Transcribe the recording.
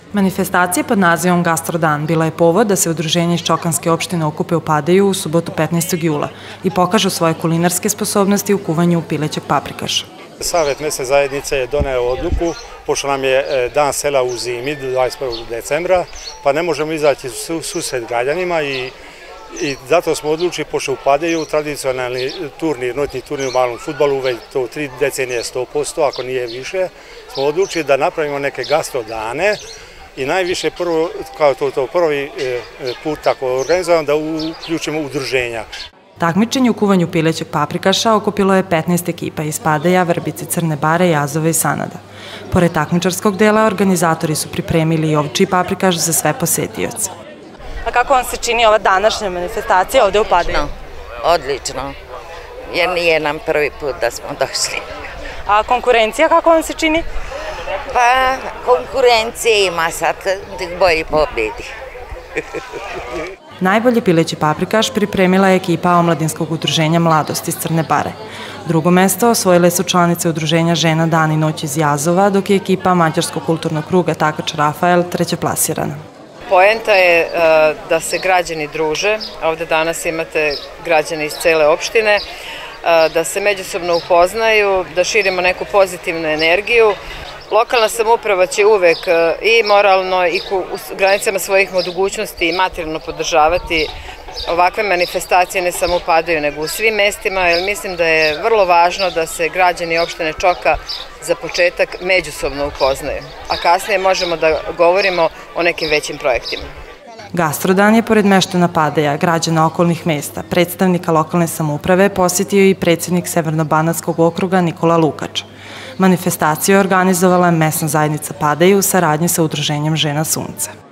Manifestacija pod nazivom Gastrodan bila je povod da se udruženje iz Čokanske opštine okupe u Padeju u subotu 15. jula i pokažu svoje kulinarske sposobnosti u kuvanju pilećeg paprikaša. Savet mesne zajednice je doneo odluku, pošto nam je dan sela u zimi 21. decembra, pa ne možemo izaći susret građanima i zato smo odlučili, pošto u Padeju tradicionalni turnir, noćni turnir u malom fudbalu, već to 3 decenije 100%, ako nije više, smo odlučili da napravimo neke gastrodane i najviše prvo, kao to prvi put tako organizovano, da uključimo udruženja. Takmičenje u kuvanju pilećeg paprikaša okupilo je 15 ekipa iz Padeja, Vrbice, Crne Bare, Jazove i Sanada. Pored takmičarskog dela, organizatori su pripremili i ovčji paprikaš za sve posetioce. A kako vam se čini ova današnja manifestacija ovde u Padeju? Odlično, jer nije nam prvi put da smo došli. A konkurencija kako vam se čini? Pa, konkurencije ima sad, bolji pobedi. Najbolji pileći paprikaš pripremila je ekipa Omladinskog udruženja Mladost iz Crne Bare. Drugo mesto osvojile su članice udruženja Žena dan i noć iz Jazova, dok je ekipa Mađarskog kulturnog kruga Takač Rafael trećeplasirana. Poenta je da se građani druže, ovde danas imate građane iz cele opštine, da se međusobno upoznaju, da širimo neku pozitivnu energiju. Lokalna samouprava će uvek i moralno i u granicama svojih mogućnosti i materijalno podržavati ovakve manifestacije ne samo u Padeju nego u svim mestima, jer mislim da je vrlo važno da se građani opštine Čoka za početak međusobno upoznaju, a kasnije možemo da govorimo o nekim većim projektima. Gastrodan je, pored meštana Padeja, građana okolnih mesta, predstavnika lokalne samouprave, posjetio i predsjednik Severno-banatskog okruga Nikola Lukač. Manifestaciju je organizovala mesna zajednica Padeju u saradnji sa udruženjem Žena Sunce.